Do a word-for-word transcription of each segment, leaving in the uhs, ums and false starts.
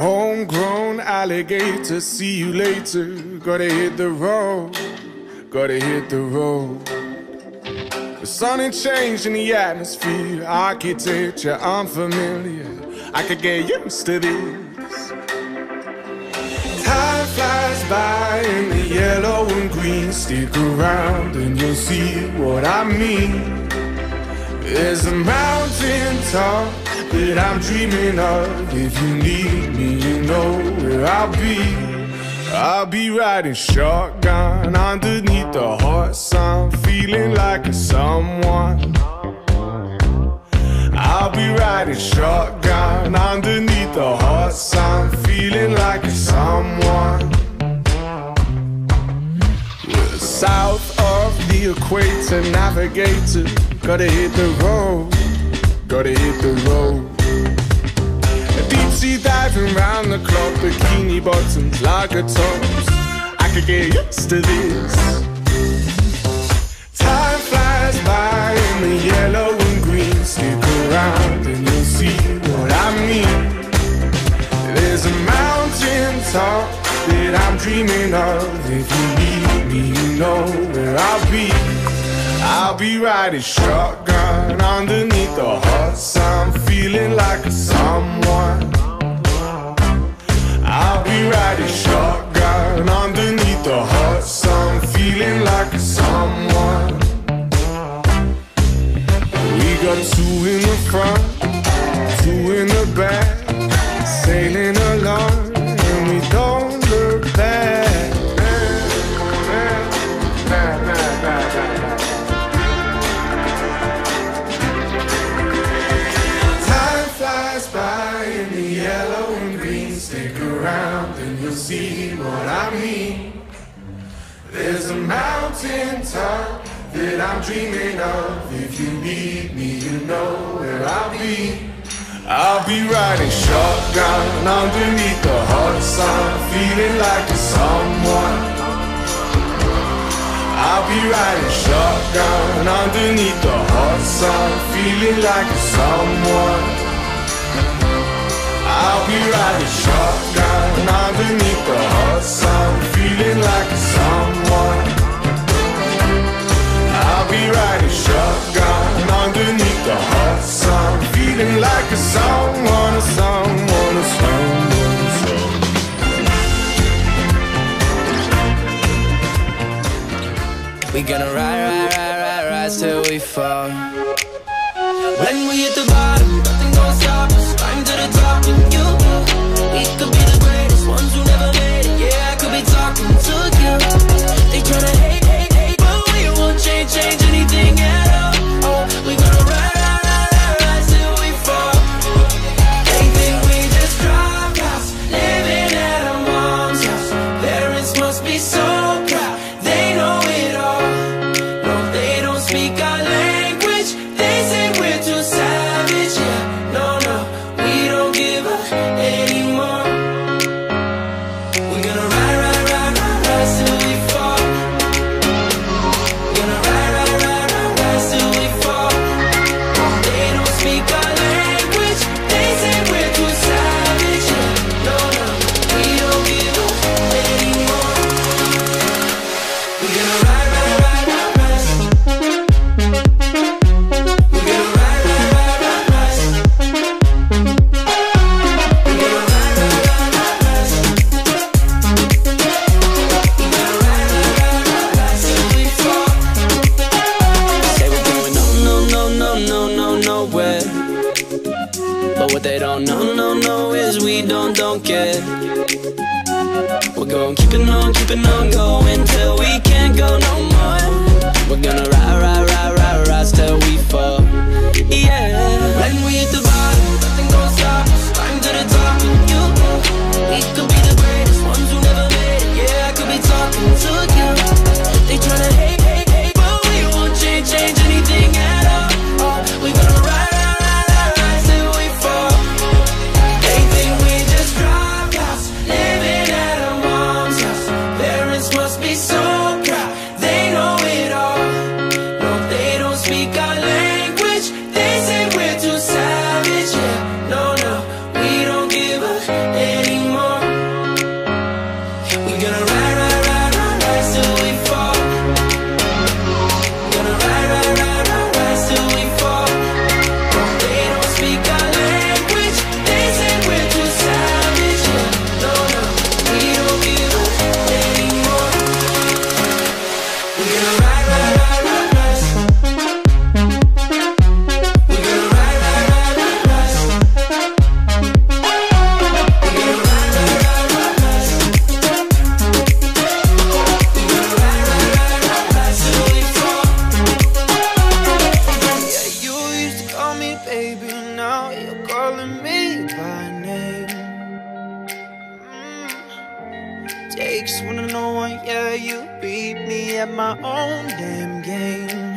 Homegrown alligator, see you later. Gotta hit the road, gotta hit the road. The sun ain't changed in the atmosphere, architecture unfamiliar. I could get used to this. Time flies by in the yellow and green. Stick around and you'll see what I mean. There's a mountain top that I'm dreaming of. If you need me, you know where I'll be. I'll be riding shotgun underneath the hot sun, feeling like a someone. I'll be riding shotgun underneath the hot sun, feeling like a someone. We're south of the equator, navigator. Gotta hit the road, gotta hit the road. Deep sea diving round the clock, bikini bottoms, lager tops. I could get used to this. Time flies by in the yellow and green. Stick around and you'll see what I mean. There's a mountain top that I'm dreaming of. If you need me, you know where I'll be. I'll be riding shotgun underneath the hot sun, feeling like a someone. I'll be riding shotgun underneath the hot sun, feeling like a someone. We got two in the front, two in the back, sailing along and we don't look back. Around and you'll see what I mean. There's a mountain top that I'm dreaming of. If you need me, you know where I'll be. I'll be riding shotgun underneath the hot sun, feeling like a someone. I'll be riding shotgun underneath the hot sun, feeling like a someone. I'll be riding shotgun underneath the hot sun, feeling like a someone. I'll be riding shotgun underneath the hot sun, feeling like a someone, a someone, a someone, a someone. We gonna ride, ride, ride, ride, rise till we fall. When we hit the bottom, nothing gonna stop us. Climb to the top with you. We could be the greatest ones who never made it. Yeah, I could be talking to you. They tryna hate, hate, hate, but we won't change, change anything at all. Oh, we gonna ride, ride, ride, ride, rise till we fall. They think we just dropped out, living at our mom's house. Parents must be so proud, they know it all. No, they don't speak our language. They say we're too savage, yeah. No, no, we don't give up anymore. We're gonna ride, ride, ride, ride, rise till we fall. We're gonna ride, ride, ride, ride, rise till we fall. They don't speak our language. They say we're too savage, yeah. No, no, we don't give up anymore. We're gonna ride, ride, ride, ride, rise. We're gonna ride, ride, ride, ride, rise. We're gonna ride, ride, ride, ride, rise. We're gonna ride, ride, ride, ride, rise till we fall. Say we're going no, no, no, no, no, no, nowhere. But what they don't know, no, no, is we don't, don't care. We're going keeping on, keeping on going till we can't go no more. We're gonna ride, ride, ride, ride, rise till we fall. Yeah. When we hit the bottom, nothing gonna stop us. Climb to the top with you. We could be the greatest ones who never made it. Yeah, I could be talking to you. They tryna hate, hate, hate, but we won't change, change anything at all. Oh, we gonna ride, ride, ride, ride, rise till we fall. They think we just dropped out, living at our mom's house. Parents must be so proud. Takes one to know one, yeah, you beat me at my own damn game.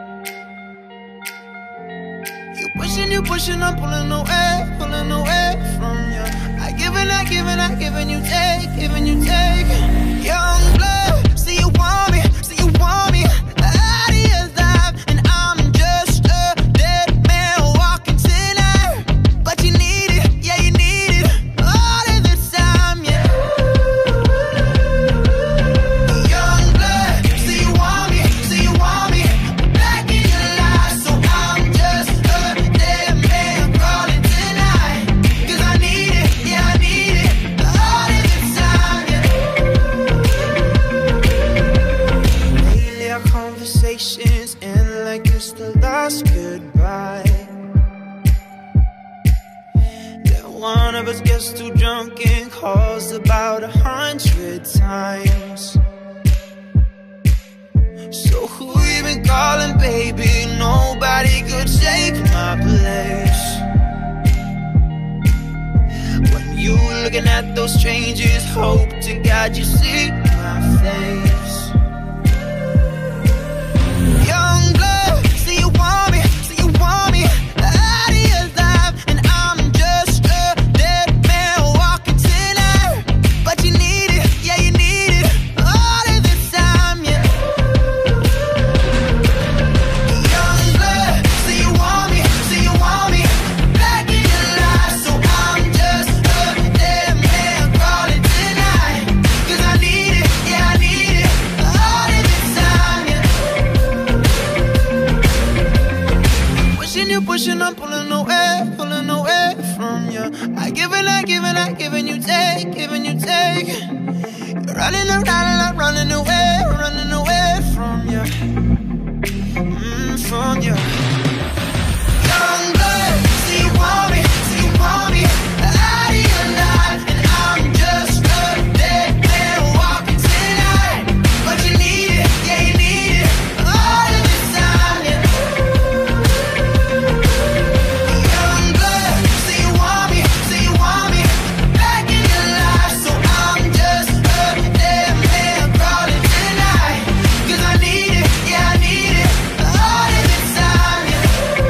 You pushing, you pushing, I'm pulling away, pulling away from you. I give and I give and I give and you take, giving you take. Young blood, see you want me, see you want me out of your life, and I'm just a dead man walking tonight. But you need it, yeah, you need it all of the time, yeah. Young blood, see you want me, see you want me back in your life, so I'm just a dead man crawling tonight. Cause I need it, yeah, I need it all of the time, yeah. Lately our conversations end like it's the last goodbye. Then one of us gets too drunk and calls about a hundred times. So who you been calling, baby? Nobody could take my place. When you looking at those strangers, hope to God you see my face. Young blood, see you want me, see you want me out of your life, and I'm just a dead man walking tonight. But you need it, yeah, you need it all of the time, yeah. Young blood, see you want me, see you want me back in your life, so I'm just a dead man crawling tonight. Cause I need it, yeah, I need it all of the time, yeah. Pushing you, pushing, I'm pulling away, pulling away from you. I give and I give and I give and you take, giving you take. You're running around and I'm running away, running away from you, mm, from you. Young blood, see you want me, see you want me out of your life, and I'm just a dead man walking tonight. But you need it, yeah, you need it all of the time, yeah. Young blood, see you want me, see you want me back in your life, so I'm just a dead man crawling tonight. Cause I need it, yeah, I need it all of the time, yeah.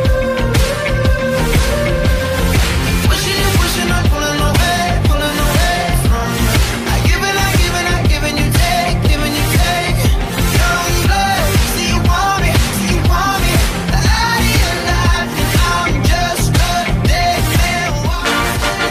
Pushing you, pushing, I'm pulling away, pulling away from you. I give and I give and I give and you take, giving you take. Young blood, see you want me, see you want me out of your life, and I'm just a dead man walking.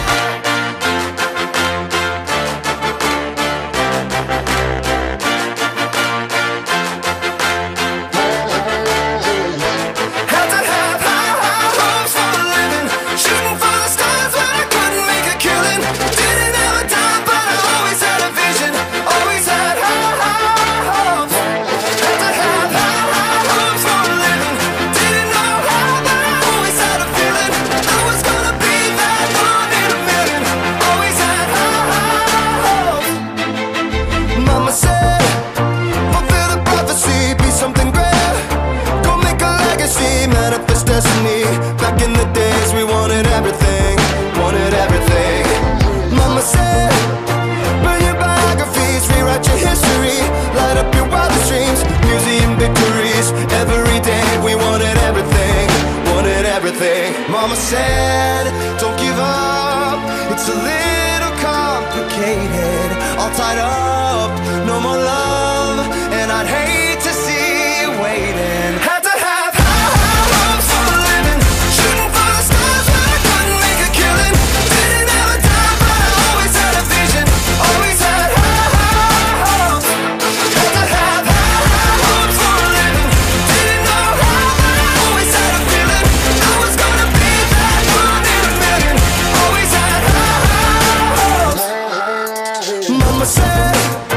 Had to have high, high hopes for a living, shooting for the stars when I couldn't make a killing. Didn't have a dime, but I always had a vision, always had high, high hopes. Had to have high, high hopes for a living, didn't know how, but I always had a feeling I was gonna be that one in a million. Always had high, high hopes. Mama said, fulfill the prophecy, be something great, go make a legacy, manifest destiny. Back in the days we wanted everything, wanted everything. Mama said, burn your biographies, rewrite your history, light up your wildest dreams, museum victories. Every day we wanted everything, wanted everything. Mama said, don't give up, it's a little complicated, all tied up, no more love, and I'd hate to see you waiting. Had to have high, high hopes for a living, shooting for the stars when I couldn't make a killing. Didn't have a dime, but I always had a vision, always had high, high hopes. Had to have high, high hopes for a living, didn't know how, but I always had a feeling I was gonna be that one in a million. Always had high, high hopes. Mama said,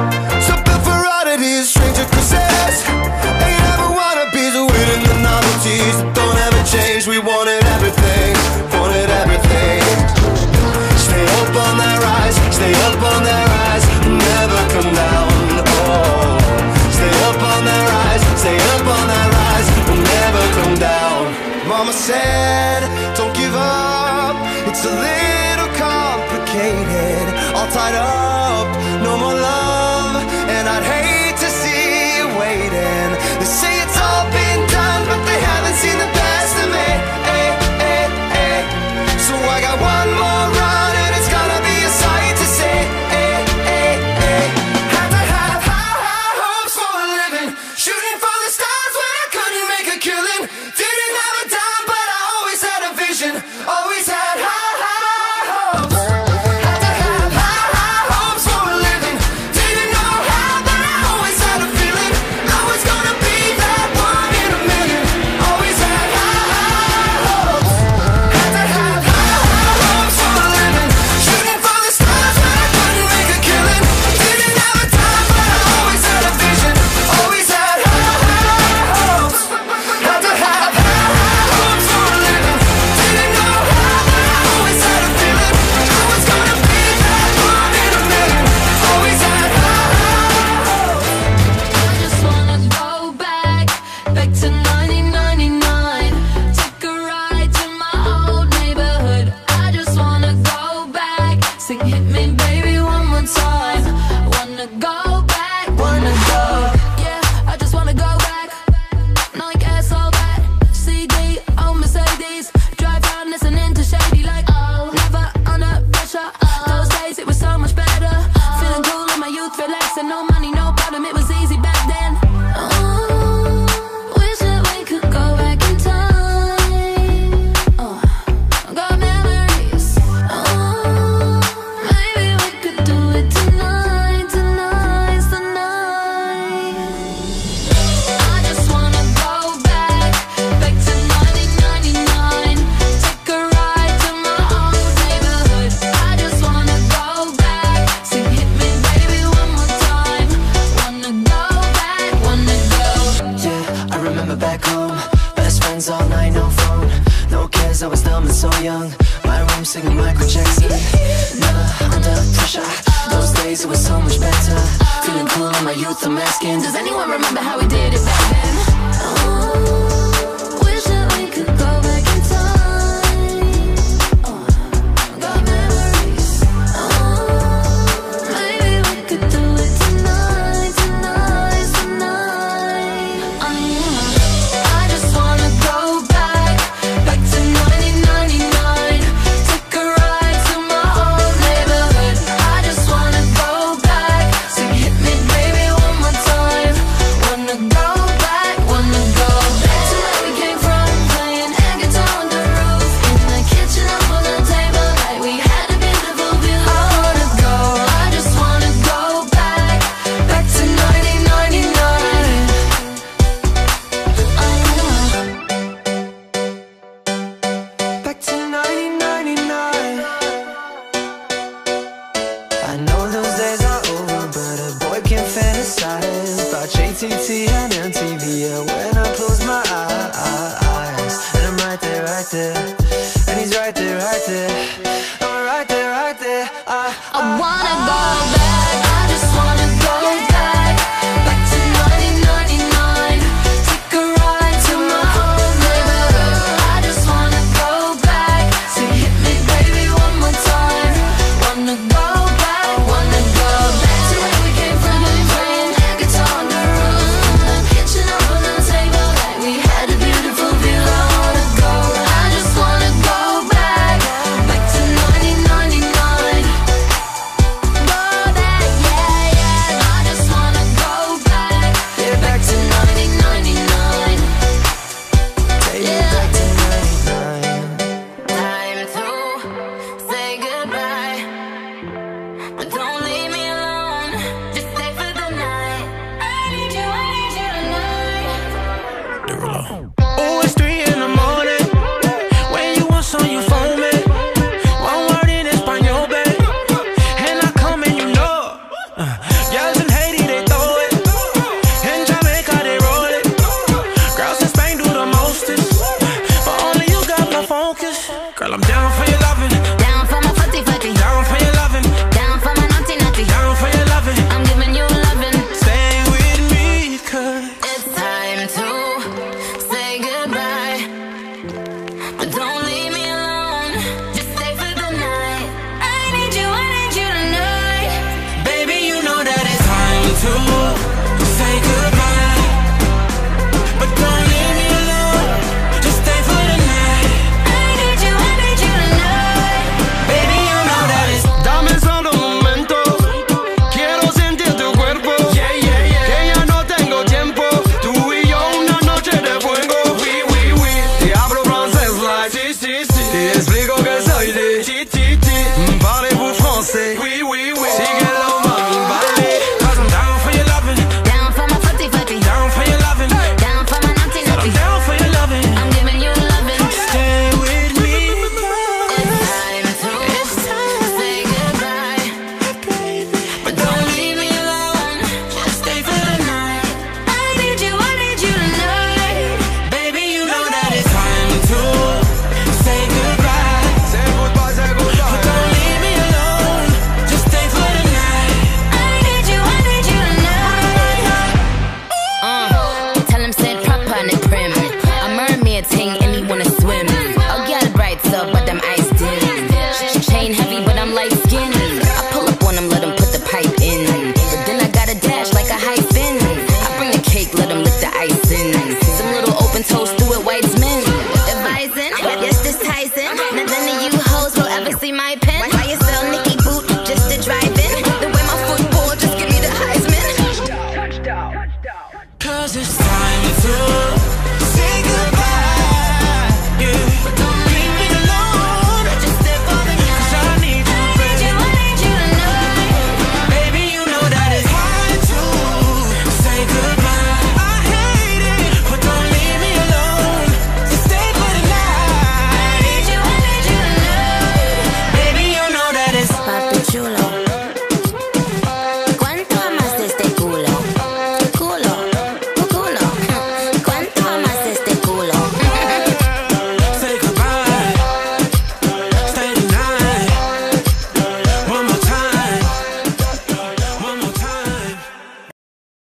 mama said, don't give up, it's a little complicated. All tied up, no more love, and I'd hate to see you waiting. They say it's all been done, but they haven't seen the best of me. Ay, ay, ay. So I got one more run, and it's gonna be a sight to see. Ay, ay, ay. Had to have high, high hopes for a living, shooting for the stars when I couldn't make a killing. Didn't have a dime, but I always had a vision, always had high, high hopes. Had to have high, high hopes for a living. Didn't know how, but I always had a feeling I was gonna be that one in a million. Always had high, high hopes. Had to have high, high hopes for a living, shooting for the stars when I couldn't make a killing. Didn't have a dime, but I always had a vision, always had high, high hopes. Had to have high, high hopes for a living. Didn't know how, but I always had a feeling I was gonna be that one in a million. Always had high, high hopes. I just wanna go back, back to nineteen ninety-nine. Take a ride to my old neighborhood. I just wanna go back, sing hit me baby one more time. Wanna go back, wanna go. Yeah, I just wanna go back. No gas, all that. C D, oh Mercedes. Drive around listening to Shady like, oh, never under pressure. Those days it was so much better. Feeling cool in my youth, relaxing, no money, no problem, it was easy back then. Oh, wish that we could go back in time. Oh, got memories. Oh, maybe we could do it tonight, tonight's the night. I just wanna go back, back to nineteen ninety-nine. Take a ride to my old neighborhood. I just wanna go back, sing hit me baby one more time. Wanna go back, wanna go. Yeah, I remember back home, best friends all night, no phone, no cares, I was dumb and so young. My room singing Michael Jackson, never under pressure. Those days it was so much better. Feeling cool in my youth, I'm asking, Does anyone remember how we did it back then? Oh, wish that we could go back in time. Oh, got memories. Oh, maybe we could do it tonight, tonight's the night. I just wanna go back, back to nineteen ninety-nine. Take a ride to my old neighborhood. I just wanna go back, sing hit me baby one more time. Wanna go back, wanna go back to where we came from, playing air guitar on the roof, in the kitchen up on the table, like we had a beautiful view. I wanna go, I just wanna go back, back to nineteen ninety-nine. back to nineteen ninety-nine. I know those days are over, but a boy can fantasize about J T T and M T V. Yeah, when I close my eyes, and I'm right there, right there, and he's right there, right there, I'm right there, right there. I, I wanna go back.